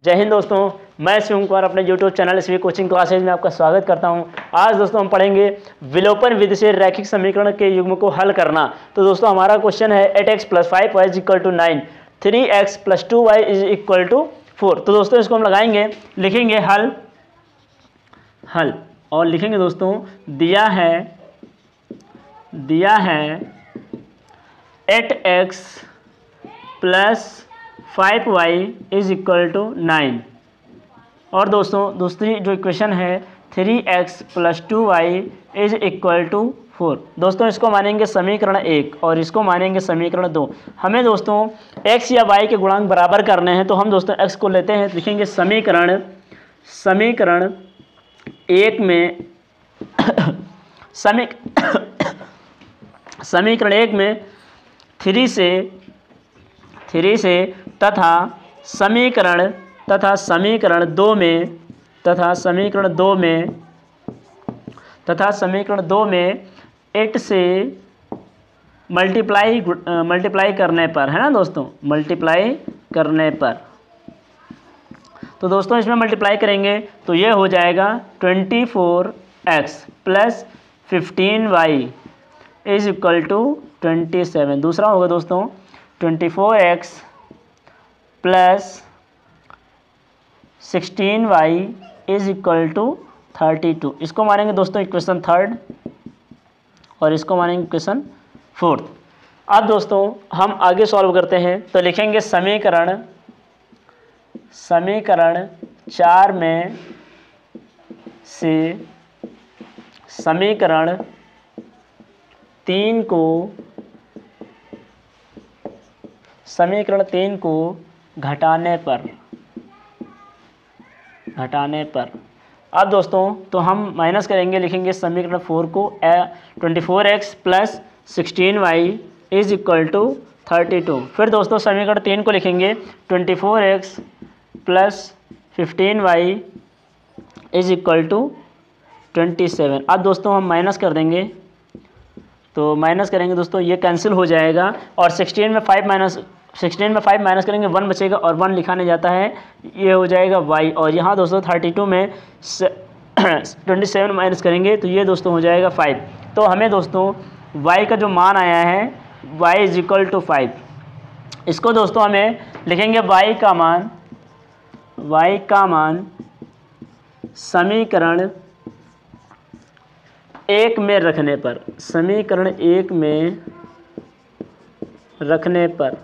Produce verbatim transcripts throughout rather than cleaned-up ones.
जय हिंद दोस्तों, मैं शिव कुमार अपने YouTube channel SV coaching classes में आपका स्वागत करता हूं। आज दोस्तों हम पढ़ेंगे विलोपन विधि से रैखिक समीकरण के युग्म को हल करना। तो दोस्तों हमारा क्वेश्चन है eight x plus five y is equal to nine, three x plus two y is equal to four. तो दोस्तों इसको हम लगाएंगे, लिखेंगे हल हल और लिखेंगे दोस्तों दिया है दिया है eight x plus five y is equal to nine. और दोस्तों दूसरी जो इक्वेशन है three x plus two y is equal to four. दोस्तों इसको मानेंगे समीकरण एक और इसको मानेंगे समीकरण दो। हमें दोस्तों x या y के गुणांक बराबर करने हैं, तो हम दोस्तों x को लेते हैं, लिखेंगे समीकरण समीकरण एक में समी समीकरण एक में थ्री से थ्री से तथा समीकरण तथा समीकरण दो में तथा समीकरण दो में तथा समीकरण दो में एट से मल्टीप्लाई मल्टीप्लाई करने पर, है ना दोस्तों, मल्टीप्लाई करने पर। तो दोस्तों इसमें मल्टीप्लाई करेंगे तो ये हो जाएगा twenty four x plus fifteen y is equal to twenty seven. दूसरा होगा दोस्तों twenty four x plus sixteen y is equal to thirty two. इसको मानेंगे दोस्तों इक्वेशन थर्ड और इसको मानेंगे इक्वेशन फोर्थ। अब दोस्तों हम आगे सॉल्व करते हैं, तो लिखेंगे समीकरण समीकरण चार में से समीकरण तीन को समीकरण तीन को घटाने पर घटाने पर अब दोस्तों तो हम माइनस करेंगे, लिखेंगे समीकरण फोर को twenty four x plus sixteen y is equal to thirty two. फिर दोस्तों समीकरण तीन को लिखेंगे twenty four x plus fifteen y is equal to twenty seven. अब दोस्तों हम माइनस कर देंगे, तो माइनस करेंगे दोस्तों ये कैंसिल हो जाएगा और सिक्सटीन में फाइव माइनस सिक्सटीन में फाइव माइनस करेंगे वन बचेगा और वन लिखा नहीं जाता है, ये हो जाएगा y। और यहाँ दोस्तों थर्टी टू में ट्वेंटी सेवन माइनस करेंगे तो ये दोस्तों हो जाएगा फाइव। तो हमें दोस्तों y का जो मान आया है y is equal to five. इसको दोस्तों हमें लिखेंगे y का मान y का मान समीकरण एक में रखने पर समीकरण एक में रखने पर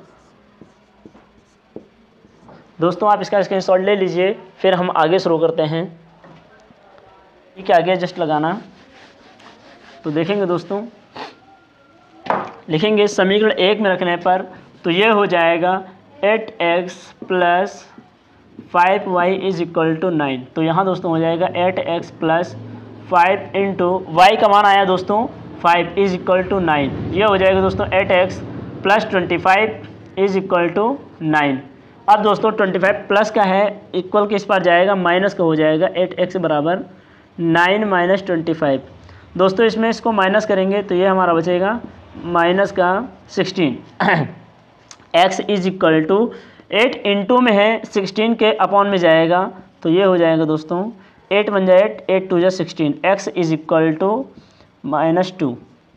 दोस्तों आप इसका स्क्रीनशॉट ले लीजिए, फिर हम आगे शुरू करते हैं। ठीक है, आगे जस्ट लगाना। तो देखेंगे दोस्तों, लिखेंगे समीकरण एक में रखने पर, तो ये हो जाएगा eight x plus five y is equal to nine. तो यहाँ दोस्तों हो जाएगा eight x plus five into y का मान आया दोस्तों five is equal to nine. ये हो जाएगा दोस्तों eight x plus twenty five is equal to nine. अब दोस्तों ट्वेंटी फाइव प्लस का है, इक्वल किस पर जाएगा, माइनस का हो जाएगा। एट एक्स बराबर नाइन माइनस ट्वेंटी फाइव। दोस्तों इसमें इसको माइनस करेंगे तो ये हमारा बचेगा माइनस का sixteen. X is equal to eight into में है, सिक्सटीन के अपॉन में जाएगा, तो ये हो जाएगा दोस्तों एट बन जाए एट, एट टू जा sixteen, x is equal to minus two.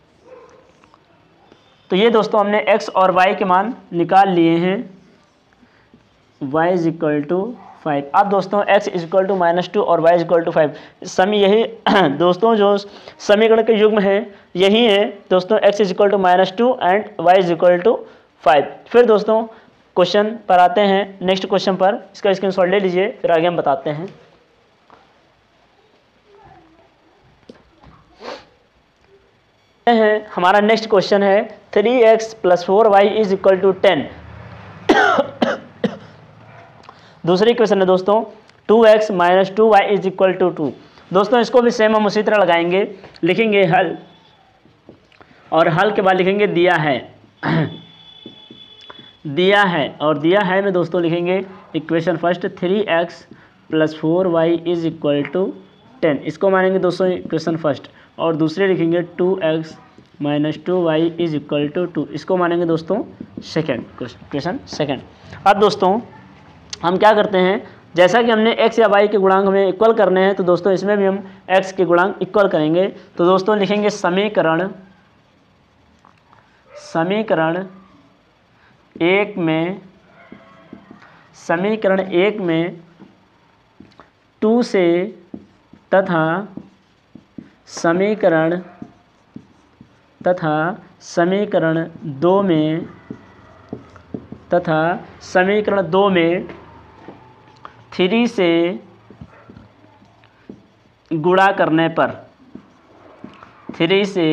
तो ये दोस्तों हमने x और y के मान निकाल लिए हैं, y is equal to five. अब दोस्तों x is equal to minus two और y is equal to five, समी यही दोस्तों जो समीकरण के युग्म है यही है दोस्तों, x is equal to minus two and y is equal to five. फिर दोस्तों क्वेश्चन पर आते हैं, नेक्स्ट क्वेश्चन पर, इसका स्क्रीनशॉट ले लीजिए, फिर आगे हम बताते हैं। है हमारा नेक्स्ट क्वेश्चन है three x plus four y is equal to ten. दूसरी क्वेश्चन है दोस्तों two x minus two y is equal to two. दोस्तों इसको भी सेम हम उसी तरह लगाएंगे, लिखेंगे हल और हल के बाद लिखेंगे दिया है दिया है और दिया है में दोस्तों लिखेंगे equation first three x plus four y is equal to ten. इसको मानेंगे दोस्तों इक्वेशन फर्स्ट और दूसरे लिखेंगे two x minus two y is equal to two. इसको मानेंगे दोस्तों सेकेंड इक्वेशन सेकेंड। अब दोस्तों हम क्या करते हैं, जैसा कि हमने x या y के गुणांक हमें इक्वल करने हैं, तो दोस्तों इसमें भी हम x के गुणांक इक्वल करेंगे। तो दोस्तों लिखेंगे समीकरण समीकरण एक में समीकरण एक में टू से तथा समीकरण तथा समीकरण दो में तथा समीकरण दो में थ्री से गुणा करने पर थ्री से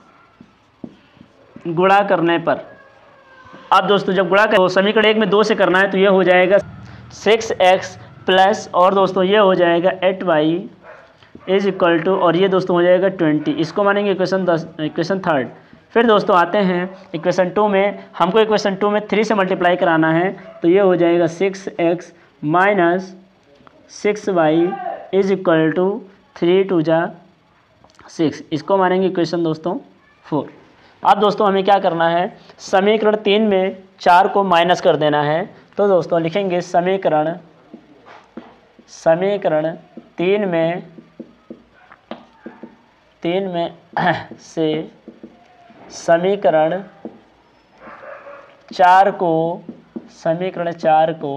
गुणा करने पर अब दोस्तों जब गुणा कर तो समीकरण एक में दो से करना है, तो ये हो जाएगा सिक्स एक्स प्लस और दोस्तों ये हो जाएगा eight y is equal to, और ये दोस्तों हो जाएगा ट्वेंटी। इसको मानेंगे इक्वेशन दस इक्वेशन थर्ड। फिर दोस्तों आते हैं इक्वेशन टू में, हमको इक्वेशन टू में थ्री से मल्टीप्लाई कराना है, तो ये हो जाएगा six x minus six y is equal to three two जा सिक्स। इसको मानेंगे इक्वेशन दोस्तों फोर। अब दोस्तों हमें क्या करना है, समीकरण तीन में चार को माइनस कर देना है। तो दोस्तों लिखेंगे समीकरण समीकरण तीन में तीन में से समीकरण चार को समीकरण चार को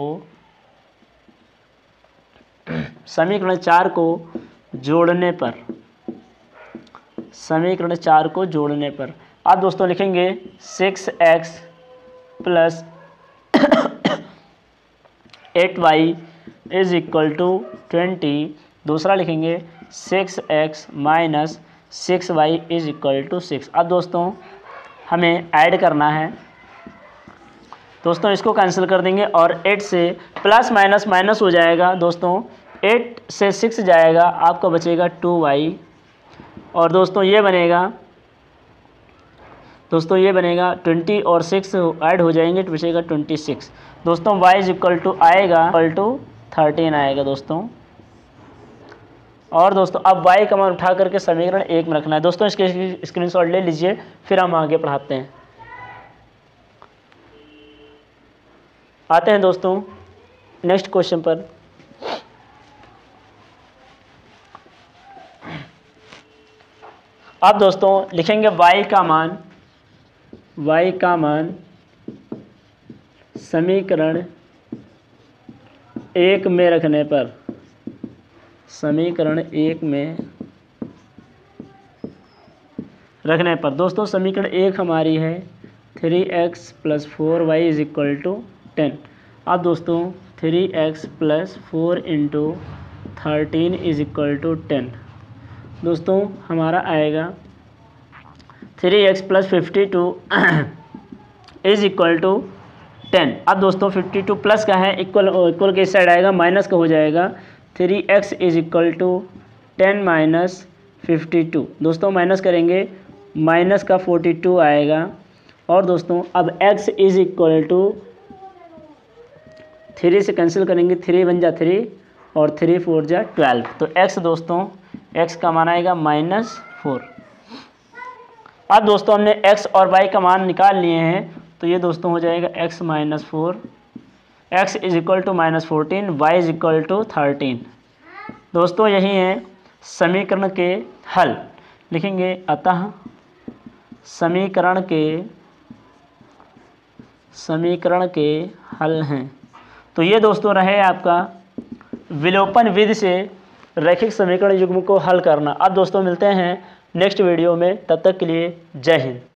समीकरण चार को जोड़ने पर समीकरण चार को जोड़ने पर अब दोस्तों लिखेंगे six x plus eight y is equal to twenty. दूसरा लिखेंगे six x minus six y is equal to six. अब दोस्तों हमें ऐड करना है, दोस्तों इसको कैंसिल कर देंगे और एट से प्लस माइनस माइनस हो जाएगा। दोस्तों एट से सिक्स जाएगा, आपका बचेगा टू वाई, और दोस्तों ये बनेगा दोस्तों ये बनेगा ट्वेंटी और सिक्स ऐड हो जाएंगे तो बचेगा ट्वेंटी सिक्स। दोस्तों y इज इक्वल टू आएगा इक्वल टू थर्टीन आएगा दोस्तों। और दोस्तों अब y का मान उठा करके समीकरण एक में रखना है। दोस्तों इसके स्क्रीनशॉट ले लीजिए, फिर हम आगे पढ़ाते हैं। आते हैं दोस्तों नेक्स्ट क्वेश्चन पर। अब दोस्तों लिखेंगे y का मान y का मान समीकरण एक में रखने पर समीकरण एक में रखने पर दोस्तों समीकरण एक हमारी है three x plus four y is equal to ten. अब दोस्तों three x plus four into thirteen is equal to ten. दोस्तों हमारा आएगा three x plus fifty two is equal to ten. अब दोस्तों फिफ्टी टू प्लस का है, equal equal के इस साइड आएगा, माइनस का हो जाएगा three x is equal to ten minus fifty two. दोस्तों माइनस करेंगे, माइनस का फोर्टी टू आएगा। और दोस्तों अब x is equal to three से कैंसिल करेंगे, थ्री वन जा थ्री और थ्री फोर जा ट्वेल्व। तो x दोस्तों x का मान आएगा माइनस फोर। अब दोस्तों हमने x और y का मान निकाल लिए हैं, तो ये दोस्तों हो जाएगा x minus four, x is equal to minus fourteen, y is equal to thirteen. दोस्तों यही है समीकरण के हल। लिखेंगे अतः समीकरण के समीकरण के हल हैं। तो ये दोस्तों रहे आपका विलोपन विधि से रैखिक समीकरण युग्म को हल करना। अब दोस्तों मिलते हैं नेक्स्ट वीडियो में, तब तक के लिए जय हिंद।